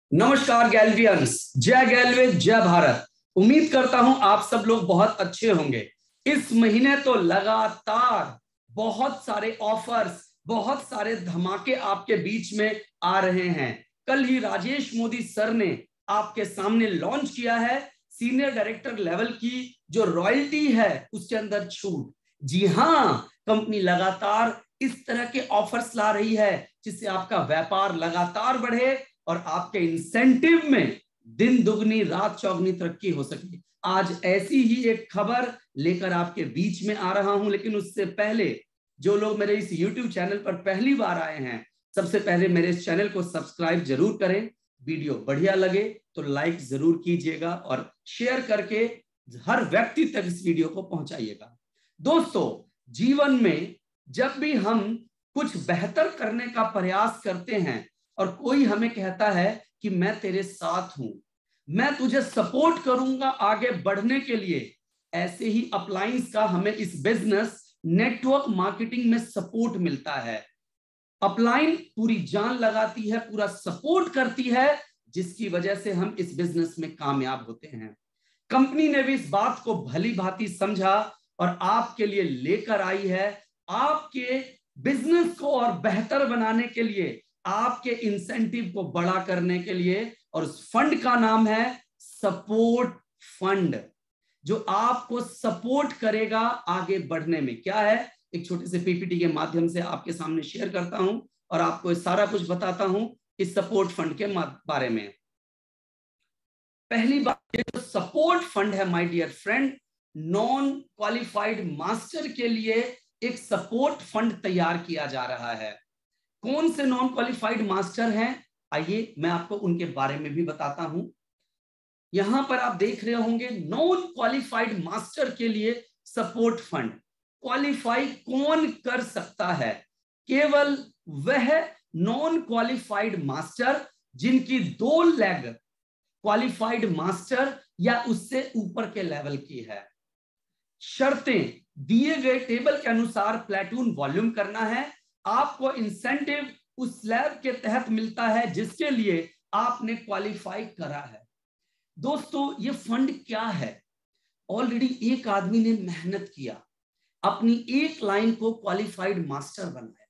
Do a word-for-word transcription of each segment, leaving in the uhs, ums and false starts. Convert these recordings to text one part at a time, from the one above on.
नमस्कार गैल्वियंस, जय गैल्वे जय भारत। उम्मीद करता हूं आप सब लोग बहुत अच्छे होंगे। इस महीने तो लगातार बहुत सारे ऑफर्स, बहुत सारे धमाके आपके बीच में आ रहे हैं। कल ही राजेश मोदी सर ने आपके सामने लॉन्च किया है सीनियर डायरेक्टर लेवल की जो रॉयल्टी है उसके अंदर छूट। जी हां, कंपनी लगातार इस तरह के ऑफर्स ला रही है जिससे आपका व्यापार लगातार बढ़े और आपके इंसेंटिव में दिन दुगनी रात चौगनी तरक्की हो सके। आज ऐसी ही एक खबर लेकर आपके बीच में आ रहा हूं, लेकिन उससे पहले जो लोग मेरे इस यूट्यूब चैनल पर पहली बार आए हैं, सबसे पहले मेरे इस चैनल को सब्सक्राइब जरूर करें। वीडियो बढ़िया लगे तो लाइक जरूर कीजिएगा और शेयर करके हर व्यक्ति तक इस वीडियो को पहुंचाइएगा। दोस्तों, जीवन में जब भी हम कुछ बेहतर करने का प्रयास करते हैं और कोई हमें कहता है कि मैं तेरे साथ हूं, मैं तुझे सपोर्ट करूंगा आगे बढ़ने के लिए, ऐसे ही अपलायंस का हमें इस बिजनेस नेटवर्क मार्केटिंग में सपोर्ट मिलता है। अपलाइन पूरी जान लगाती है, पूरा सपोर्ट करती है, जिसकी वजह से हम इस बिजनेस में कामयाब होते हैं। कंपनी ने भी इस बात को भली भांति समझा और आपके लिए लेकर आई है, आपके बिजनेस को और बेहतर बनाने के लिए, आपके इंसेंटिव को बड़ा करने के लिए, और उस फंड का नाम है सपोर्ट फंड, जो आपको सपोर्ट करेगा आगे बढ़ने में। क्या है, एक छोटे से पीपीटी के माध्यम से आपके सामने शेयर करता हूं और आपको सारा कुछ बताता हूं इस सपोर्ट फंड के बारे में। पहली बात, ये जो सपोर्ट फंड है my dear friend, non qualified master के लिए एक सपोर्ट फंड तैयार किया जा रहा है। कौन से नॉन क्वालिफाइड मास्टर हैं, आइए मैं आपको उनके बारे में भी बताता हूं। यहां पर आप देख रहे होंगे नॉन क्वालिफाइड मास्टर के लिए सपोर्ट फंड। क्वालिफाई कौन कर सकता है? केवल वह नॉन क्वालिफाइड मास्टर जिनकी दो लेग क्वालिफाइड मास्टर या उससे ऊपर के लेवल की है। शर्तें दिए गए टेबल के अनुसार प्लेटून वॉल्यूम करना है। आपको इंसेंटिव उस स्लैब के तहत मिलता है जिसके लिए आपने क्वालिफाई करा है। दोस्तों, ये फंड क्या है? ऑलरेडी एक आदमी ने मेहनत किया, अपनी एक लाइन को क्वालिफाइड मास्टर बनाया,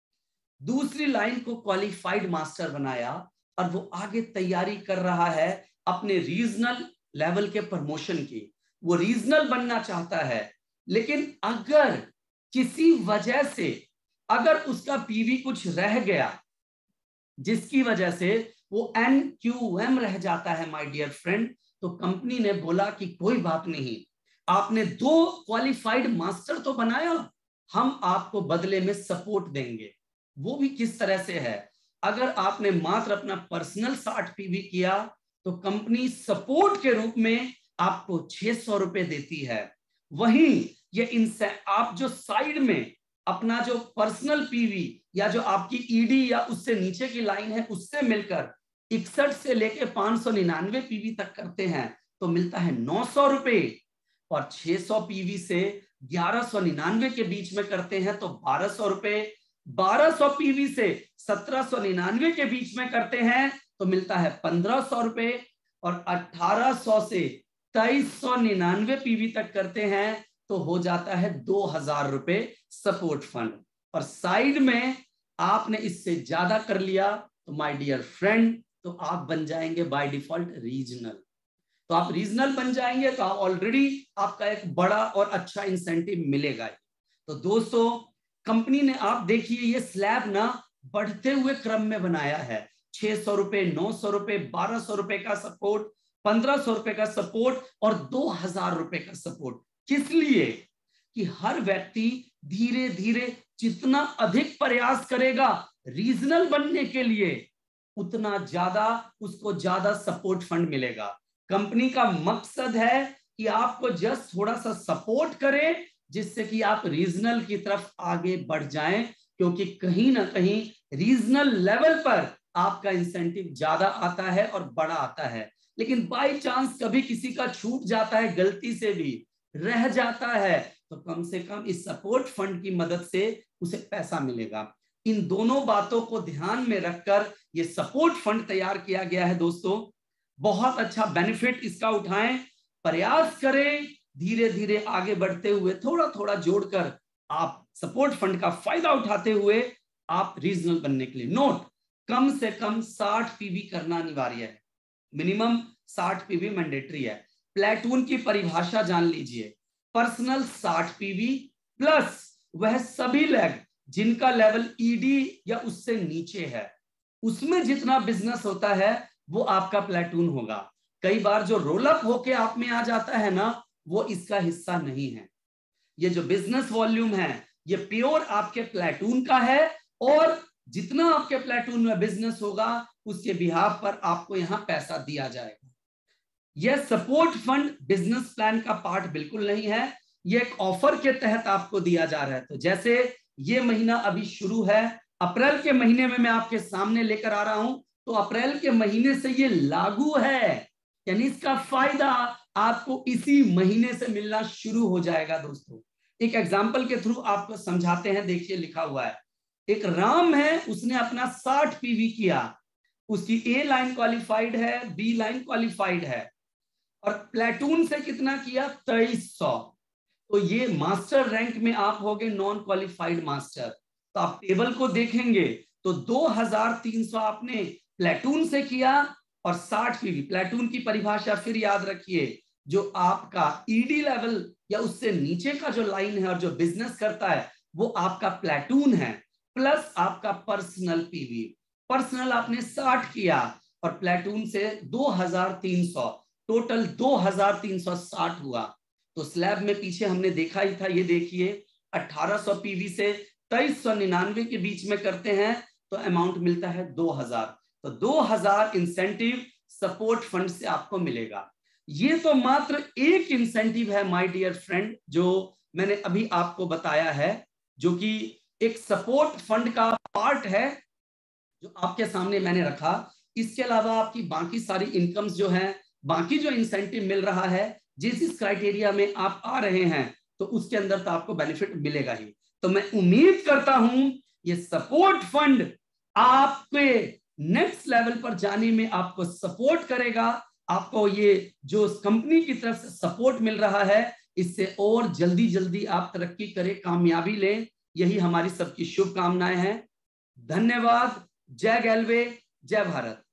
दूसरी लाइन को क्वालिफाइड मास्टर बनाया, और वो आगे तैयारी कर रहा है अपने रीजनल लेवल के प्रमोशन की। वो रीजनल बनना चाहता है, लेकिन अगर किसी वजह से अगर उसका पीवी कुछ रह गया जिसकी वजह से वो एन क्यू एम रह जाता है माय डियर फ्रेंड, तो कंपनी ने बोला कि कोई बात नहीं, आपने दो क्वालिफाइड मास्टर तो बनाया, हम आपको बदले में सपोर्ट देंगे। वो भी किस तरह से है? अगर आपने मात्र अपना पर्सनल साठ पीवी किया तो कंपनी सपोर्ट के रूप में आपको छह सौ रुपए देती है। वहीं ये इनसे आप जो साइड में अपना जो पर्सनल पीवी या जो आपकी ईडी या उससे नीचे की लाइन है उससे मिलकर इकसठ से लेके पांच सौ निन्यानवे पीवी तक करते हैं तो मिलता है नौ सौ रुपए, और छह सौ पीवी से ग्यारह सौ निन्यानवे के बीच में करते हैं तो बारह सौ रुपए, बारह सौ पीवी से सत्रह सौ निन्यानवे के बीच में करते हैं तो मिलता है पंद्रह सौ रुपए, और अठारह सौ से तेईस सौ निन्यानवे पीवी तक करते हैं तो हो जाता है दो हजार रुपए सपोर्ट फंड। और साइड में आपने इससे ज्यादा कर लिया तो माय डियर फ्रेंड, तो आप बन जाएंगे बाय डिफॉल्ट रीजनल। तो आप रीजनल बन जाएंगे तो ऑलरेडी आपका एक बड़ा और अच्छा इंसेंटिव मिलेगा। तो दोस्तों, कंपनी ने आप देखिए ये स्लैब ना बढ़ते हुए क्रम में बनाया है। छह सौ रुपए, नौ सौ रुपए, बारह सौ रुपए का सपोर्ट, पंद्रह सौ रुपए का सपोर्ट और दो हजार रुपए का सपोर्ट। किस लिए? कि हर व्यक्ति धीरे धीरे जितना अधिक प्रयास करेगा रीजनल बनने के लिए, उतना ज्यादा उसको ज्यादा सपोर्ट फंड मिलेगा। कंपनी का मकसद है कि आपको जस्ट थोड़ा सा सपोर्ट करें जिससे कि आप रीजनल की तरफ आगे बढ़ जाएं, क्योंकि कहीं ना कहीं रीजनल लेवल पर आपका इंसेंटिव ज्यादा आता है और बड़ा आता है। लेकिन बाय चांस कभी किसी का छूट जाता है, गलती से भी रह जाता है, तो कम से कम इस सपोर्ट फंड की मदद से उसे पैसा मिलेगा। इन दोनों बातों को ध्यान में रखकर ये सपोर्ट फंड तैयार किया गया है दोस्तों। बहुत अच्छा बेनिफिट इसका उठाएं, प्रयास करें, धीरे धीरे आगे बढ़ते हुए थोड़ा थोड़ा जोड़कर आप सपोर्ट फंड का फायदा उठाते हुए आप रीजनल बनने के लिए नोट कम से कम साठ पीवी करना अनिवार्य है, मिनिमम साठ पीवी मैंडेटरी है। प्लेटून की परिभाषा जान लीजिए, पर्सनल साठ पीवी प्लस वह सभी लैग जिनका लेवल ईडी या उससे नीचे है, उसमें जितना बिजनेस होता है वो आपका प्लेटून होगा। कई बार जो रोल अप होके आप में आ जाता है ना, वो इसका हिस्सा नहीं है। ये जो बिजनेस वॉल्यूम है ये प्योर आपके प्लेटून का है, और जितना आपके प्लेटून में बिजनेस होगा उसके बिहाफ पर आपको यहां पैसा दिया जाएगा। यह सपोर्ट फंड बिजनेस प्लान का पार्ट बिल्कुल नहीं है, ये एक ऑफर के तहत आपको दिया जा रहा है। तो जैसे ये महीना अभी शुरू है, अप्रैल के महीने में मैं आपके सामने लेकर आ रहा हूं, तो अप्रैल के महीने से ये लागू है, यानी इसका फायदा आपको इसी महीने से मिलना शुरू हो जाएगा। दोस्तों एक एग्जांपल के थ्रू आपको समझाते हैं, देखिए लिखा हुआ है, एक राम है, उसने अपना साठ पीवी किया, उसकी ए लाइन क्वालिफाइड है, बी लाइन क्वालिफाइड है, और प्लेटून से कितना किया, तेईस सौ। तो ये मास्टर रैंक में आप होगे नॉन क्वालिफाइड मास्टर। तो आप टेबल को देखेंगे तो दो हज़ार तीन सौ आपने प्लेटून से किया और साठ पीवी। प्लेटून की परिभाषा फिर याद रखिए, जो आपका ईडी लेवल या उससे नीचे का जो लाइन है और जो बिजनेस करता है वो आपका प्लेटून है, प्लस आपका पर्सनल पीवी। पर्सनल आपने साठ किया और प्लेटून से दो हज़ार तीन सौ, टोटल दो हज़ार तीन सौ साठ हुआ। तो स्लैब में पीछे हमने देखा ही था, ये देखिए अठारह सौ पीवी से तेईस सौ निन्यानवे के बीच में करते हैं तो अमाउंट मिलता है दो हज़ार। तो दो हज़ार इंसेंटिव सपोर्ट फंड से आपको मिलेगा। ये तो मात्र एक इंसेंटिव है माय डियर फ्रेंड, जो मैंने अभी आपको बताया है, जो कि एक सपोर्ट फंड का पार्ट है जो आपके सामने मैंने रखा। इसके अलावा आपकी बाकी सारी इनकम्स जो है, बाकी जो इंसेंटिव मिल रहा है, जिस इस क्राइटेरिया में आप आ रहे हैं तो उसके अंदर तो आपको बेनिफिट मिलेगा ही। तो मैं उम्मीद करता हूं ये सपोर्ट फंड आपके नेक्स्ट लेवल पर जाने में आपको सपोर्ट करेगा। आपको ये जो कंपनी की तरफ से सपोर्ट मिल रहा है, इससे और जल्दी जल्दी आप तरक्की करें, कामयाबी लें, यही हमारी सबकी शुभकामनाएं हैं। धन्यवाद। जय गैलवे, जय भारत।